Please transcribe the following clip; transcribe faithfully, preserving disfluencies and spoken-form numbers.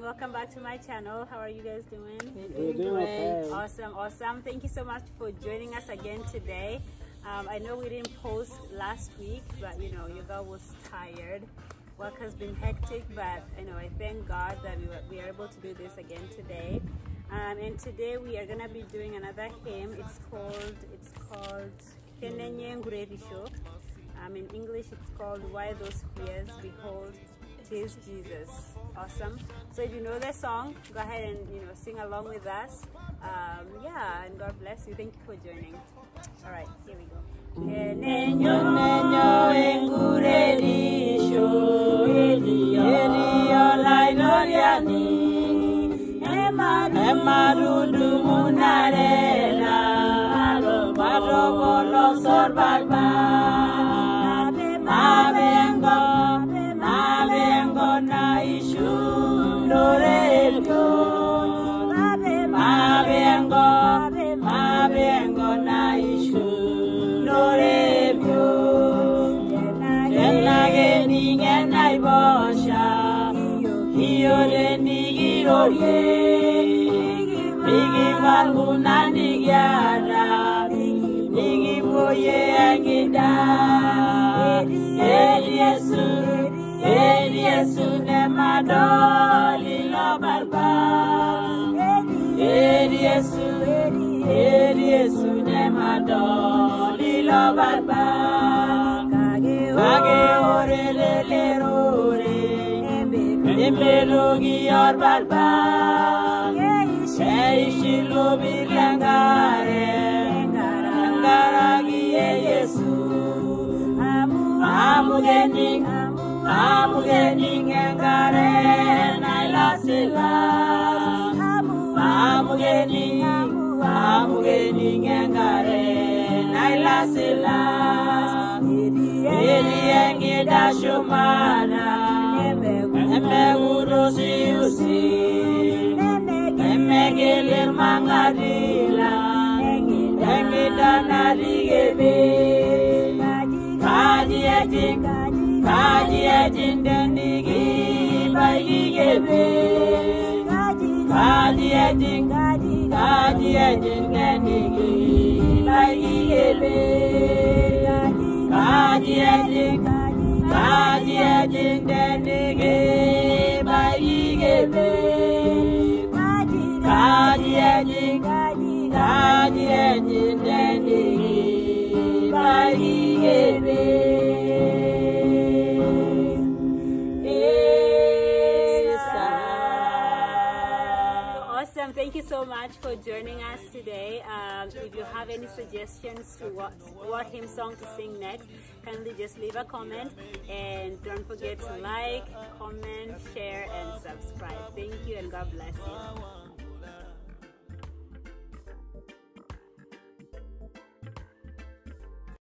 welcome back to my channel. How are you guys doing? We're doing okay. Awesome, awesome. Thank you so much for joining us again today. Um, I know we didn't post last week, but you know, your girl was tired. Work has been hectic, but I know I thank God that we were, we are able to do this again today. Um, and today we are gonna be doing another hymn. It's called it's called Kenenye Ngurerisho. Um, in English, it's called Why Those Fears? Behold, it is Jesus. Awesome. So if you know the song, go ahead and you know sing along with us. Um, yeah, and God bless you. Thank you for joining. All right, here we go. Kenenye Ngurerisho, Emarudu munarela, marobolo sorbarba, mabengo, mabengo na ishu lorelio, mabengo, mabengo na ishu lorelio, kenage ninge naibosha, hiore nigiroye. Nigi malguna nigiara, nigi boye angida. Eri Yesu, Eri Yesu ne madoli lo barba. Eri Yesu, Eri Yesu ne madoli lo barba. Kage ore le le ore, emerogi or barba. Shilo bilangare, ngaragi Yesu. Amugeni, amugeni ngare nailasila. Amugeni, amugeni ngare nailasila. Eli engida shumana, eme urosi usi. Megelir mangadila, engida narigebe. Kaji ejin, kaji ejin denigi baigebe. Kaji ejin, kaji ejin denigi baigebe. Kaji ejin, kaji ejin denigi baigebe. Kaji ejin, kaji ejin denigi baigebe. Awesome! Thank you so much for joining us today. Um, if you have any suggestions to what what hymn song to sing next, kindly just leave a comment and don't forget to like, comment, share, and subscribe. Thank you and God bless you.